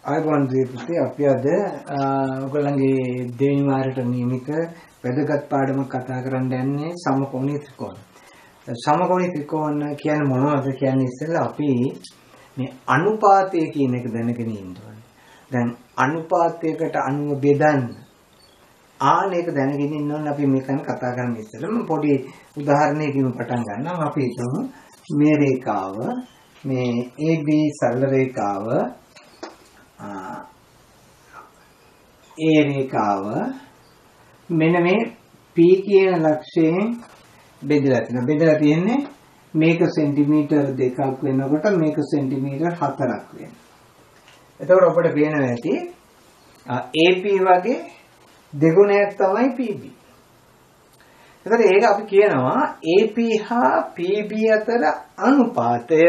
ආයුබෝවන් දීපති අපි අද ඔයගොල්ලන්ගේ දෙවෙනි වාරයට නියමිත වැදගත් පාඩමක් කතා කරන්න යන්නේ සමකෝණී ත්‍රිකෝණ. සමකෝණී ත්‍රිකෝණ කියන්නේ මොනවද කියන්නේ ඉස්සෙල්ලා අපි මේ අනුපාතය කියන එක දැනගෙන ඉන්න ඕනේ. දැන් අනුපාතයකට අනුව බෙදන්න ආනේක දැනගෙන ඉන්න ඕනේ අපි මේකන කතා කරන්න ඉස්සෙල්ලා මම පොඩි උදාහරණයකින් පටන් ගන්නම්. අපි හිතමු මේ රේඛාව මේ AB සරල රේඛාව ඒ රේඛාව මෙන්න මේ P කියන ලක්ෂයෙන් බෙදලා තියෙනවා. බෙදලා තියෙන්නේ මේක සෙන්ටිමීටර් 2ක් වෙනකොට මේක සෙන්ටිමීටර් 4ක් වෙනවා. එතකොට අපිට පේනවා ඇති AP වගේ දෙගුණයක් තමයි PB. එතකොට ඒක අපි කියනවා AP හා PB අතර අනුපාතය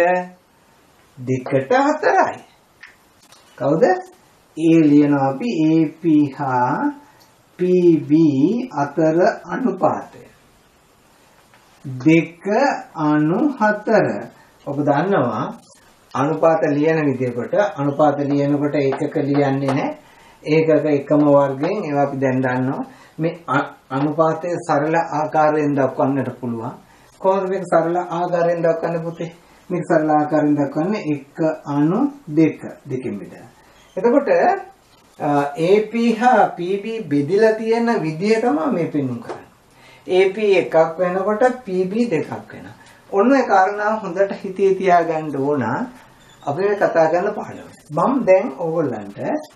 2:4යි. කවුද? A ලියනවා අපි AP හා PB අතර අනුපාතය 2:4. ඔබ දන්නවා අනුපාත ලියන විදිහකට අනුපාත ලියනකොට ඒකක ලියන්නේ නැහැ. ඒකක එකම වර්ගයෙන් ඒවා අපි දැන් දන්නවා. මේ අනුපාතය සරල ආකාරයෙන් දක්වන්නට පුළුවන්. කොහොමද මේක සරල ආකාරයෙන් දක්වන්නේ පුතේ? මේක සරල ආකාරයෙන් දක්වන්නේ 1/2 දෙකෙන් බෙදලා. එතකොට AP හා PB බෙදලා තියෙන විදිය තමයි මේ පෙන්වන්න කරන්නේ. AP එකක් වෙනකොට PB දෙකක් වෙනවා. ඔන්න ඒ කාරණාව හොඳට හිතේ තියාගන්න ඕන. අපි මේ කතා කරන පාඩම. මම දැන් ඕගොල්ලන්ට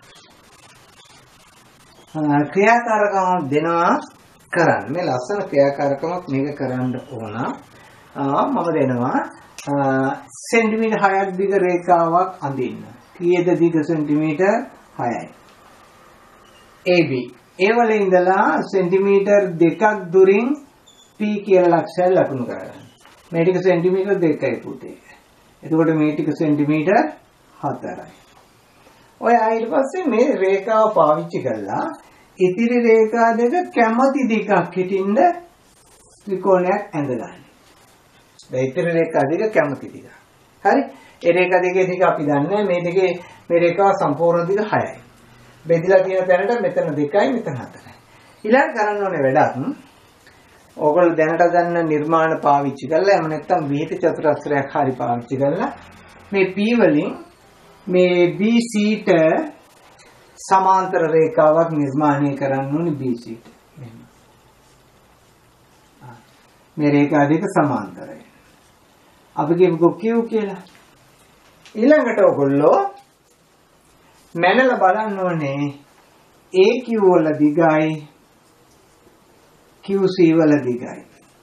ක්‍රියාකාරකම් දෙනවා කරන්න. මේ ලස්සන ක්‍රියාකාරකමක් මේක කරන්න ඕන. මම දෙනවා සෙන්ටිමීටර් 6ක් දිග රේඛාවක් අඳින්න. කීයද දිග සෙන්ටිමීටර් 6යි. AB ඒ වල ඉඳලා සෙන්ටිමීටර් 2ක් දුරින් P කියලා ලක්ෂය ලකුණු කරගන්න. මේ ටික සෙන්ටිමීටර් 2යි පුතේ. එතකොට මේ ටික සෙන්ටිමීටර් 4යි. ඔය ඊට පස්සේ මේ රේඛාව පාවිච්චි කරලා ඉතිරි රේඛා දෙක කැමති දිගක් හිටින්න ත්‍රිකෝණයක් ඇඳගන්න. දැන් ඉතිරි රේඛා දෙක කැමති දිග. හරි? ඒ රේඛා දෙකේ ටික අපි දන්නේ මේ දෙකේ මේ රේඛාව සම්පූර්ණ දිග 6යි. බෙදලා තියෙන තැනට මෙතන 2යි මෙතන 4යි. ඊළඟ කරන්න ඕනේ වැඩක්. ඕගොල්ලෝ දැනට ගන්න නිර්මාණ පාවිච්චි කරලා එහෙම නැත්නම් විහිිත චතුරස්‍රයක් හරි පාවිච්චි කරලා මේ P වලින් මේ BC ට සමාන්තර රේඛාවක් නිර්මාණය කරන්න ඕනේ BC ට. මේ රේඛා දෙක සමාන්තරයි. අපි කියමුකෝ Q කියලා. ඊළඟට ඔයගොල්ලෝ මැනලා බලන්න ඕනේ AQ වල දිගයි QC වල දිගයි.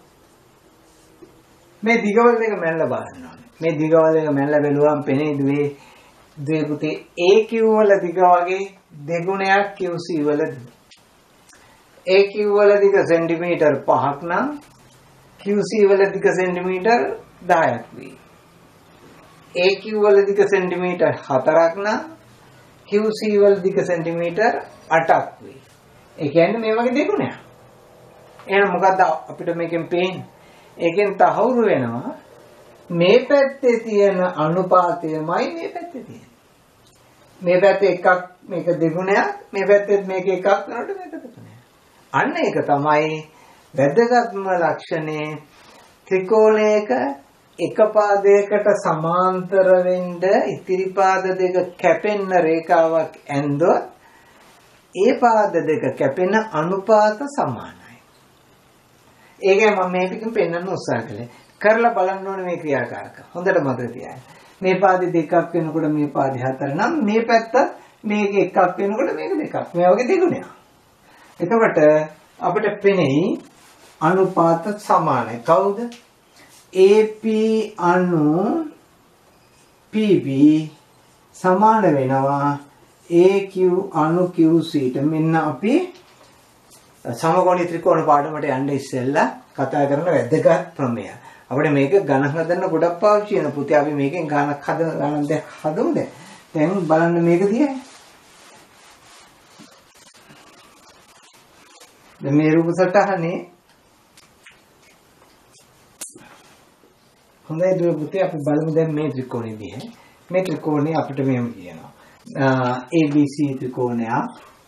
මේ දිගවල දෙක මැනලා බලන්න ඕනේ. මේ දිගවල දෙක මැනලා බැලුවම පෙනේ දුවේ පුතේ AQ වල දිග වගේ දෙගුණයක් QC වල දිග. AQ වල දිග සෙන්ටිමීටර් 5ක් නම් QC වල දිග සෙන්ටිමීටර් 10ක් වෙයි. AQ වල දිග සෙන්ටිමීටර් 4ක් නම් QC වල දිග සෙන්ටිමීටර් 8ක් වෙයි. ඒ කියන්නේ මේ වගේ දෙගුණයක්. එහෙනම් මොකද්ද අපිට මේකෙන් පේන්නේ? ඒකෙන් තහවුරු වෙනවා මේ පැත්තේ තියෙන අනුපාතයමයි මේ පැත්තේ තියෙන්නේ. මේ පැත්තේ එකක් මේක දෙගුණයක්, මේ පැත්තේ මේක එකක් වෙනකොට මේක දෙගුණයක්. අන්න ඒක තමයි වැදගත්ම ලක්ෂණය. ත්‍රිකෝණයක එක පාදයකට සමාන්තර වෙන්න ඉතිරි පාද දෙක කැපෙන්න රේඛාවක් ඇන්දොත් ඒ පාද දෙක කැපෙන අනුපාත සමානයි. ඒකයි මම මේකකින් පෙන්වන්න උත්සාහ කළේ. කරලා බලන්න ඕනේ මේ ක්‍රියාකාරකම්. හොඳට මතක තියාගන්න. මේ පාදේ දෙකක් වෙනකොට මේ පාදේ 4 නම් මේ පැත්ත මේක එකක් වෙනකොට මේක දෙකක්. මේ වගේ දෙගුණයක්. එතකොට අපිට පෙනෙයි අනුපාත සමානයි. කවුද? AP අනු PB සමාන වෙනවා AQ අනු QC ට. මෙන්න අපි සමකෝණී ත්‍රිකෝණ පාඩමට යන්න ඉස්සෙල්ලා කතා කරන වැදගත් ප්‍රමේය. අපිට මේක ගණන් හදන්න ගොඩක් පාවිච්චි වෙන පුතේ. අපි මේකෙන් ගණක් හදමු දැන්. දැන් බලන්න මේක දිහා. දැන් මේ රූප සටහනේ හොඳයි දුර පුතේ අපි බලමු දැන් මේ ත්‍රිකෝණෙ දිහා. මේ ත්‍රිකෝණේ අපිට මෙහෙම කියනවා. ABC त्रिकोणයක්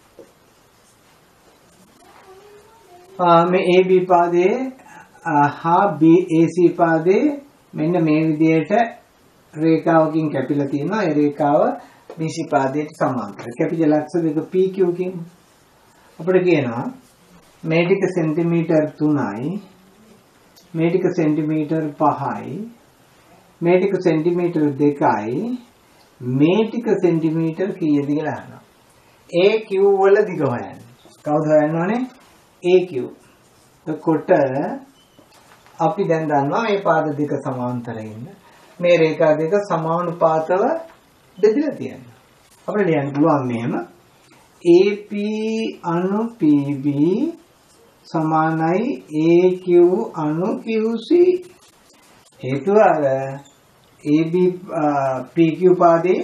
මේ AB පාදයේ හා BAC පාදයේ මෙන්න මේ විදිහට රේඛාවකින් කැපිලා තියෙනවා. ඒ රේඛාව BC පාදයට සමාන්තර. කැපිච්ච ලක්ෂ දෙක PQ කියන අපිට කියනවා මේ ටික සෙන්ටිමීටර් 3යි මේ ටික සෙන්ටිමීටර් 5යි මේ ටික සෙන්ටිමීටර් 2යි මේ ටික සෙන්ටිමීටර් කීයද කියලා අහනවා. AQ වල දිග හොයන්න. කවුද හොයන්න ඕනේ? AQ. එතකොට අපි දැන් දන්නවා මේ පාද දෙක සමාන්තරව ඉන්න. මේ රේඛා දෙක සමානුපාතව බෙදලා තියෙනවා. අපිට ලියන්න පුළුවන් මෙහෙම AP අණු PB සමානයි AQ අණු QC. හේතුව අර AB PQ පාදේ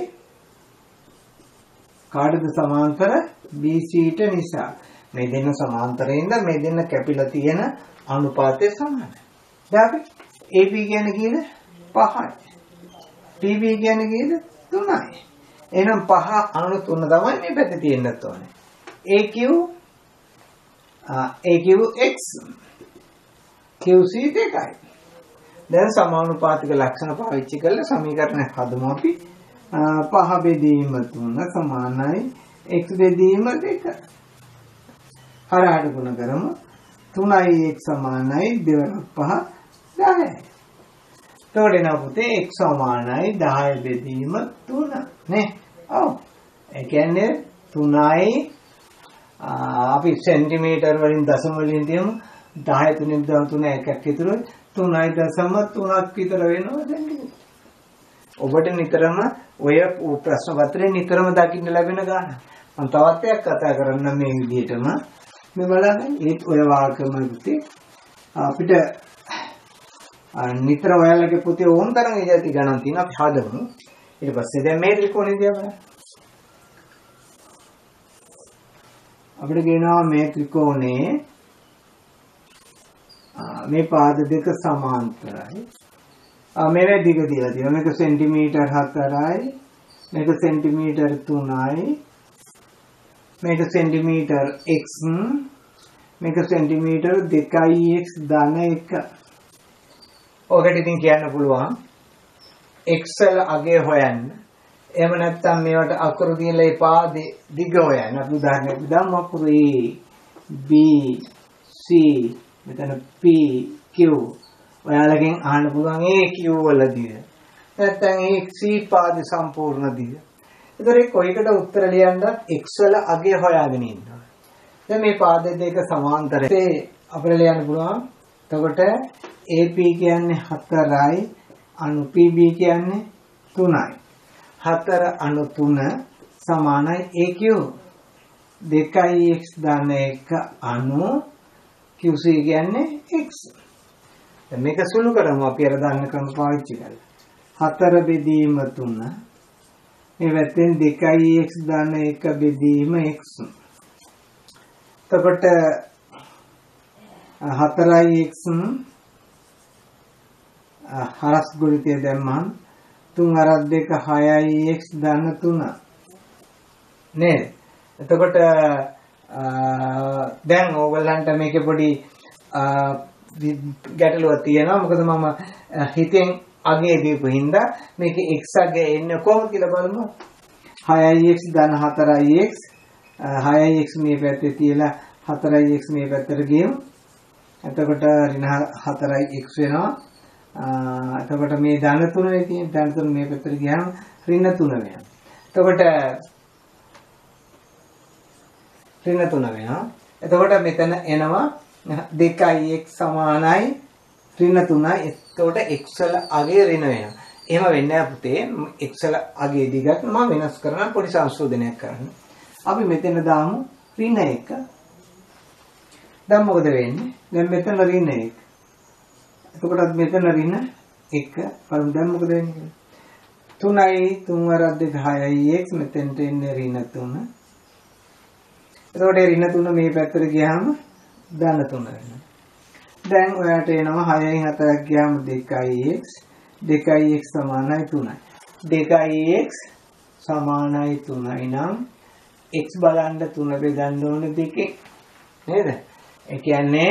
කාටද සමාන්තර BCට නිසා. මේ දෙන්න සමාන්තරයෙන්ද මේ දෙන්න කැපිලා තියෙන අනුපාතය සමානයි. දැන් අපි AB කියන්නේ කීයද? 5යි. PB කියන්නේ කීයද? 3යි. එහෙනම් 5 අණු 3 තමයි මේ පැත්තේ තියෙන්නත් ඕනේ. AQX QC 2යි. දැන් සමානුපාතික ලක්ෂණ පාවිච්චි කරලා සමීකරණ හදමු අපි. 5 බෙදීම 3 සමානයි x බෙදීම 2. හරහාට ගුණ කරමු. 3යි x සමානයි 2 5 10යි. තෝරේන පුතේ x සමානයි 10 බෙදීම 3 නේ. ඔව්. ඒ කියන්නේ 3යි අපි සෙන්ටිමීටර් වලින් දශම වලින් තියමු 10 3 3 එකක් ඉතුරු 3.3ක් විතර වෙනවා සෙන්ටිමීටර. ඔබට නිතරම ඔය ප්‍රශ්න පත්‍රේ නිතරම දකින්න ලැබෙන ගාන. මම තවත් එකක් කතා කරන්න මේ විදිහටම මේ බලන්න ඒත් ඔය වාක්‍යම පුතේ අපිට නිතර ඔයාලගේ පුතේ ඕන තරම් ඉජාති ගණන් තියෙනවා අපි හදමු. ඊට පස්සේ දැන් මේ ත්‍රිකෝණය දිහා බලන්න. අපිට කියනවා මේ ත්‍රිකෝණේ මේ පාද දෙක සමාන්තරයි. මේක දිග දීලා තියෙනවා. මේක සෙන්ටිමීටර් 4යි. මේක සෙන්ටිමීටර් 3යි. මේක සෙන්ටිමීටර් x මේක සෙන්ටිමීටර් 2x ධන 1. ඔකට ඉතින් කියන්න පුළුවන් x වල අගය හොයන්න. එහෙම නැත්නම් මේවට අකුරු දීලා ඒ පාදේ දිග හොයන්න. අපි උදාහරණයක් දාමු. අකුරු A B C මෙතන P Q ඔයාලගෙන් අහන්න පුළුවන් AQ වල දිග. නැත්නම් ඒ C පාදේ සම්පූර්ණ දිග. ඒතර කොයිකට උත්තර ලියන්නත් x වල අගය හොයාගෙන ඉන්නවා. දැන් මේ පාද දෙක සමාන්තරයි. අපිට ලියන්න පුළුවන්. එතකොට AP කියන්නේ 4යි අණු PB කියන්නේ 3යි. 4 අණු 3 සමානයි AQ 2x ධන 1 අණු QC කියන්නේ x. දැන් මේක සුළු කරමු අපි අර දාන්න ක්‍රම පාවිච්චි කරලා. 4 බෙදීම 3 මේ වැත්තෙන් 2x ධන 1 බෙදීම x. එතකොට 4x හරස් ගුණිතය දැම්මම 3 අරක් 2 6x ධන 3 නේද? එතකොට දැන් ඕගොල්ලන්ට මේකේ පොඩි ගැටලුවක් තියෙනවා. මොකද මම හිතෙන් අගේ දීපු හින්දා මේකේ x අගේ එන්නේ කොහොමද කියලා බලමු. 6x ධන 4x 6x මේ පැත්තේ තියලා 4x මේ පැත්තට ගියමු. එතකොට ඍණ 4x වෙනවා. එතකොට මේ ධන 3 තියෙන ධන 3 මේ පැත්තට ගියාම ඍණ 3 වෙනවා. එතකොට ඍණ 3 වෙනවා. එතකොට මෙතන එනවා 2x සමානයි ඍණ 3යි. එතකොට x වල අගය ඍණ වෙනවා. එහෙම වෙන්නේ නැහැ පුතේ. x වල අගය දිගත් මම වෙනස් කරන පොඩි සංශෝධනයක් කරන්න. අපි මෙතන දාමු ඍණ 1. දැන් මොකද වෙන්නේ? දැන් මෙතන ඍණ 1. එතකොට මෙතන ඍණ 1 බලමු දැන් මොකද වෙන්නේ? 3යි 3 වරක් 2 6යි x මෙතෙන්ට එන්නේ ඍණ 3. එතකොට ඍණ 3 මේ පැත්තට ගියාම ධන 3 වෙනවා. දැන් ඔයාලට එනවා 6යි 4ක් ගියාම 2ix 2ix සමානයි 3යි. 2ix සමානයි 3යි නම් x බලන්න 3 බෙදන්න ඕනේ 2 නේද? ඒ කියන්නේ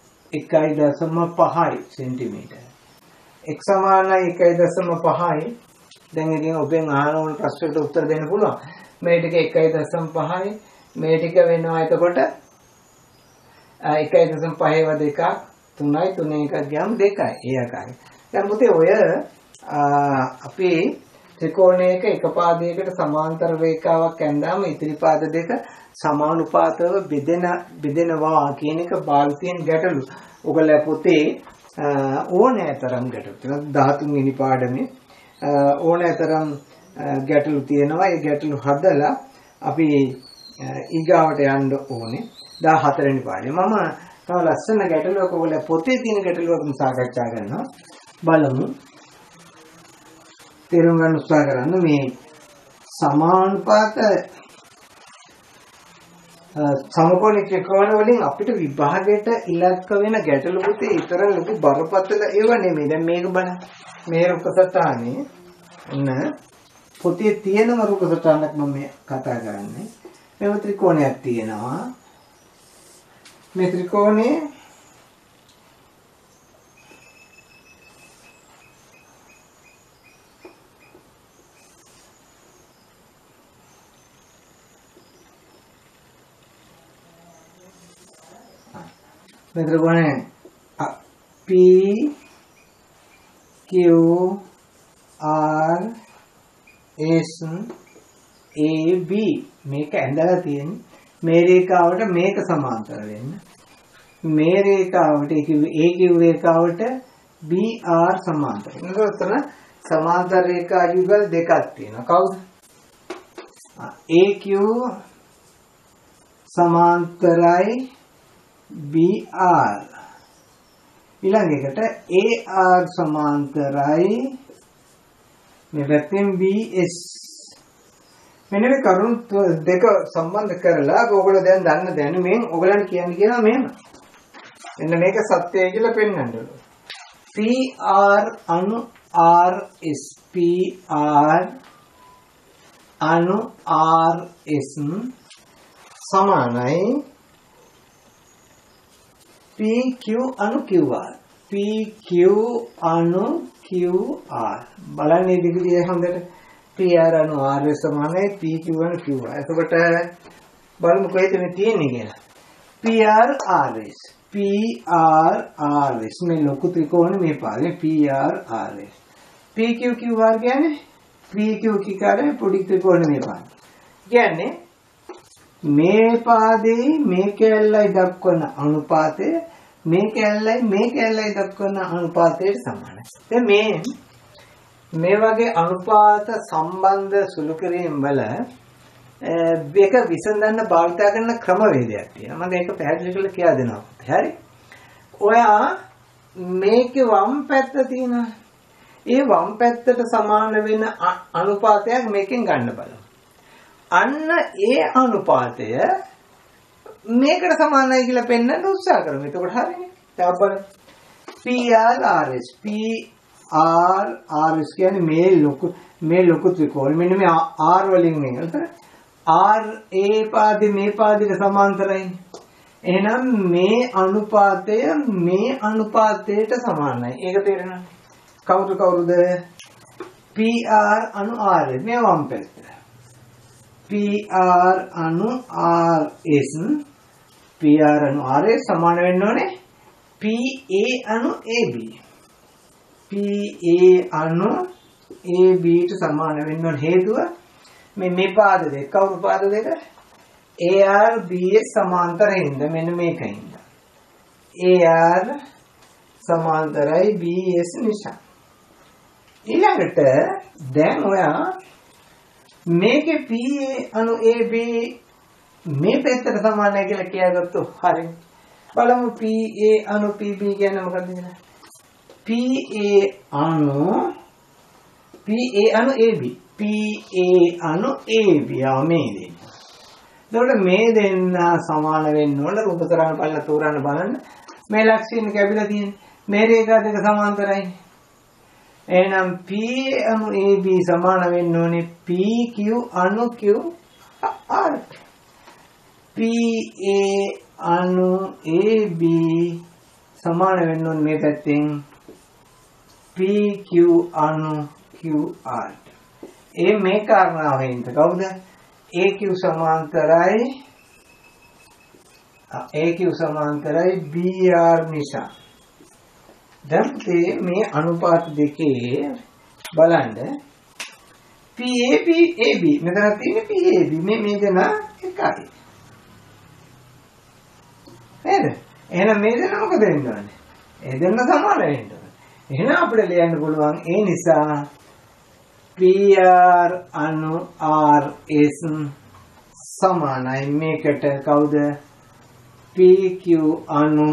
1.5යි සෙන්ටිමීටර. x සමානයි 1.5යි. දැන් ඉතින් ඔබෙන් අහන ඕන ප්‍රශ්නකට උත්තර දෙන්න පුළුවන්. මේ ටික 1.5යි මේ ටික වෙනවා එතකොට 1.5 ව 2ක් 3යි 3 එකක් ගියාම 2යි. ඒ ආකාරයි. දැන් පුතේ ඔය අපි ත්‍රිකෝණයක එක පාදයකට සමාන්තර රේඛාවක් ඇඳාම ඉතිරි පාද දෙක සමානුපාතව බෙදෙනවා කියන එක බාල්තියෙන් ගැටලු. ඔයගොල්ලෝ පුතේ ඕනෑතරම් ගැටලු. 13 වෙනි පාඩමේ ඕනෑතරම් ගැටලු තියෙනවා. ඒ ගැටලු හදලා අපි ඊගාවට යන්න ඕනේ 14 වෙනි පාඩේ. මම තව ලස්සන ගැටලුවක් ඔයගොල්ලෝ පොතේ තියෙන ගැටලුවක් සාකච්ඡා කරනවා. බලමු. තේරුම් ගන්න උත්සාහ කරන්න මේ සමානුපාත සමකෝණ ත්‍රිකෝණ වලින් අපිට විභාගයට ඉලක්ක වෙන ගැටලු පුතේ ඊතර ලොකු බරපතල ඒව නෙමෙයි. දැන් මේක බලන්න. මේ රුකසටහනේ ඔන්න පොතේ තියෙනම රුකසටහනක් මම කතා කරන්නේ. මේ ත්‍රිකෝණයක් තියෙනවා. මේ ත්‍රිකෝණේ P Q R S A B මේක ඇඳලා තියෙන්නේ මේ රේඛාවට මේක සමාන්තර වෙන්න මේ රේඛාවට A Q රේඛාවට B R සමාන්තර වෙන්න. උතන සමාන්තර රේඛා යුගල් දෙකක් තියෙනවා. කවුද? A Q සමාන්තරයි BR ඊළඟට AR සමාන්තරයි මේ පැත්තෙන් BS මෙන්න මේ කරුණු දෙක සම්බන්ධ කරලා ඔයගොල්ලෝ දැන් දන්න මේ ඔයගලන්ට කියන්නේ කියනවා මෙහෙම. එන්න මේක සත්‍යයි කියලා පෙන්වන්න ඕන. PR අණු RS PR අණු RS සමානයි PQ අණු QR PQ අණු QR බලන්න මේ විදිහේ හොඳට PR අණු RS සමානයි PQ අණු QR. එතකොට බලමු කොහෙද මේ තියෙන්නේ කියලා. PR RS PR RS මේ ලොකු ත්‍රිකෝණය මේ පාදේ PR RS PQ QR කියන්නේ PQ කිකාරේ පොඩි ත්‍රිකෝණය මේ පාදේ. කියන්නේ මේ පාදේ මේ කැලලයි දක්වන අනුපාතය මේ කැලලයි දක්වන අනුපාතයට සමානයි. දැන් මේ වගේ අනුපාත සම්බන්ධ සුළු කිරීම වල මේක විසඳන්න භාවිත කරන ක්‍රමවේදයක් තියෙනවා. මම ඒක පැහැදිලි කරලා කියලා දෙනවා. හරි. ඔයා මේකේ වම් පැත්ත තියෙනවා. ඒ වම් පැත්තට සමාන වෙන අනුපාතයක් මේකෙන් ගන්න බලමු. අන්න ඒ අනුපාතය මේකට සමානයි කියලා පෙන්වන්න උත්සාහ කරමු. එතකොට හරිනේ. තව බලන්න. PR RS PR RS කියන්නේ මේ ලොකු ත්‍රිකෝණ. මෙන්න මේ R වලින් මේකට R ඒ පාදේ මේ පාදයට සමාන්තරයි. එහෙනම් මේ අනුපාතයට සමානයි. ඒක තේරෙනවද? කවුරුද? PR අණු RS මේ වම් පැත්ත. PR අණු RS PR අණු RS සමාන වෙන්න ඕනේ PA අණු AB. PA අණු AB ට සමාන වෙන්න ඕන හේතුව මේ පාද දෙක කවුරු පාද දෙක AR BS සමාන්තරයින්ද මෙන්න මේකින්ද AR සමාන්තරයි BS නිසා. ඊළඟට දැන් ඔයා මේකේ PA අණු AB මේ පැත්තට සමානයි කියලා කියාගත්තොත් හරියි. බලමු PA අණු PB කියන්නේ මොකක්ද කියලා. PA අණු AB PA අණු AB මේ දෙන්න. එතකොට මේ දෙන්න සමාන වෙන්න ඕන රූපතරංග බලලා තෝරන්න බලන්න. මේ ලක්ෂණ කැපිලා තියෙන්නේ. මේ රේඛා දෙක සමාන්තරයි. එහෙනම් P අණු AB සමාන වෙන්න ඕනේ PQ අණු QR. PA අණු AB සමාන වෙන්න ඕනේ මේ පැත්තෙන් PQ අණු QR. මේ කාරණාවෙන්ද කවුද? AQ සමාන්තරයි BR නිසා. දැන් මේ අනුපාත දෙකේ බලන්න PAB AB මෙතන තියෙන්නේ PAB මේ දෙන එකයි. නේද? එහෙනම් මේ දෙන මොකද වෙන්න ඕනේ? ඒ දෙන්න සමාන වෙන්න ඕනේ. එහෙනම් අපිට ලියන්න පුළුවන් ඒ නිසා PR අණු RS සමානයි මේකට කවුද? PQ අණු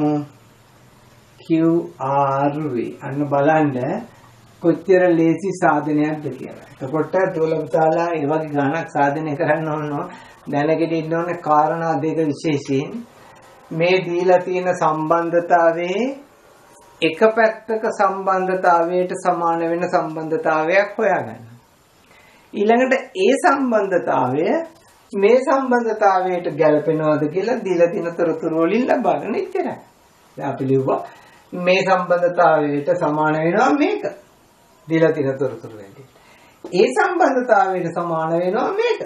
QR වේ. අන්න බලන්න කොච්චර ලේසි සාධනයක්ද කියලා. එතකොට දොළපතාලා ඒ වගේ ගණක් සාධනය කරන්න ඕන දැනගෙන ඉන්න ඕනේ කාරණා දෙක විශේෂයෙන් මේ දීලා තියෙන සම්බන්ධතාවයේ එක පැත්තක සම්බන්ධතාවයට සමාන වෙන සම්බන්ධතාවයක් හොයාගන්න. ඊළඟට ඒ සම්බන්ධතාවය මේ සම්බන්ධතාවයට ගැලපෙනවද කියලා දීලා තියෙන තොරතුරු වලින් ලබාගෙන ඉච්චරයි. දැන් අපි ලියුවා මේ සම්බන්ධතාවයට සමාන වෙනවා මේක. දීලා තියෙන තොරතුරු වලින්. ඒ සම්බන්ධතාවයට සමාන වෙනවා මේක.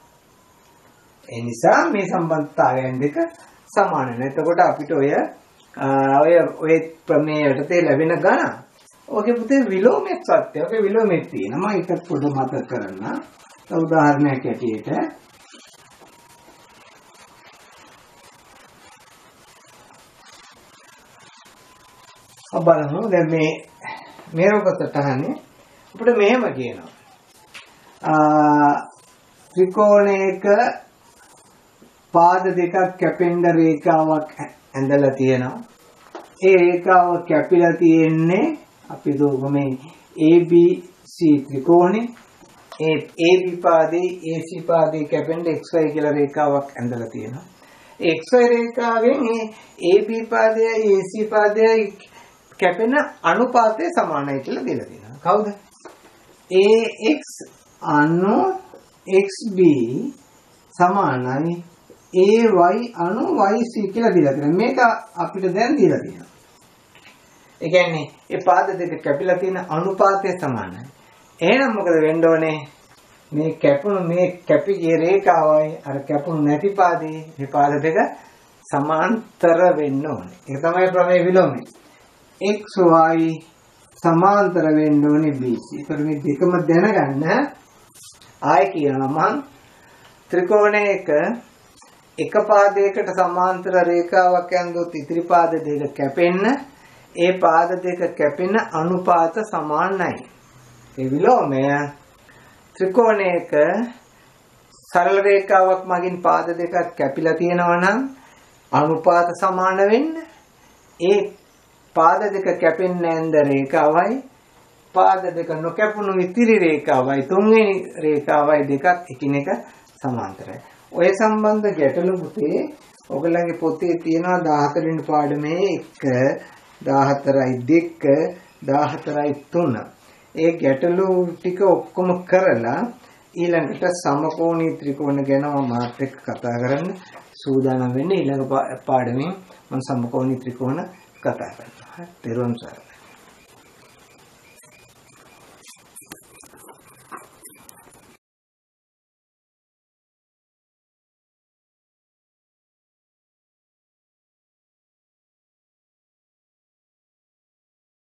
ඒ නිසා මේ සම්බන්ධතාවයන් දෙක සමාන වෙනවා. එතකොට අපිට ඔය ප්‍රමේයයට ලැබෙන ගණන්. ඕකේ පුතේ විලෝමයක් සත්‍ය. ඕකේ විලෝමයක් තියෙනවා. මම ඒක පොඩ්ඩක් මතක කරන්න. උදාහරණයක් ඇටියට බලමු. දැන් මේ රූපසටහනේ අපිට මෙහෙම කියනවා. ත්‍රිකෝණයක පාද දෙකක් කැපෙන්න රේඛාවක් ඇඳලා තියෙනවා. ඒ රේඛාව කැපිලා තියෙන්නේ අපි දුක මේ ABC ත්‍රිකෝණේ. ඒ AB පාදේ AC පාදේ කැපෙන්න XY කියලා රේඛාවක් ඇඳලා තියෙනවා. XY රේඛාවෙන් මේ AB පාදයයි AC පාදයයි කැපෙන අනුපාතය සමානයි කියලා දෙලා තියෙනවා. කවුද? AX අණු XB සමානයි AY අණු YC කියලා දීලා තියෙනවා. මේක අපිට දැන් දීලා තියෙනවා. ඒ කියන්නේ මේ පාද දෙක කැපිලා තියෙන අනුපාතය සමානයි. එහෙනම් මොකද වෙන්න ඕනේ? මේ කැපිගේ රේඛාවයි අර කැපුණු නැති පාදේ මේ පාද දෙක සමාන්තර වෙන්න ඕනේ. ඒක තමයි ප්‍රමේය විලෝමය. XY සමාන්තර වෙන්න ඕනේ BC. ඒතර මේ දෙකම දැනගන්න ආයෙ කියනවා මම ත්‍රිකෝණයක එක පාදයකට සමාන්තර රේඛාවක් ඇඳුත් ඉතිරි පාද දෙක කැපෙන්න ඒ පාද දෙක කැපෙන අනුපාත සමානයි. ඒ විලෝමය ත්‍රිකෝණයක සරල රේඛාවක් මගින් පාද දෙකක් කැපිලා තියෙනවා නම් අනුපාත සමාන වෙන්න ඒ පාද දෙක කැපෙන්නේ නැන්ද රේඛාවයි පාද දෙක නොකැපුණු ඉතිරි රේඛාවයි තුන්වෙනි රේඛාවයි දෙකක් එකිනෙක සමාන්තරයි. ඔය සම්බන්ධ ගැටලු පුතේ ඔයගලගේ පොතේ තියෙනවා 14 වෙනි පාඩමේ 1 14යි 2 14යි 3. ඒ ගැටලු ටික ඔක්කොම කරලා ඊළඟට සමකෝණී ත්‍රිකෝණ ගැන මාත් එක්ක කතා කරන්න සූදානම් වෙන්න. ඊළඟ පාඩමේ මම සමකෝණී ත්‍රිකෝණ කතා කරනවා. තෙරුවන් සරණයි.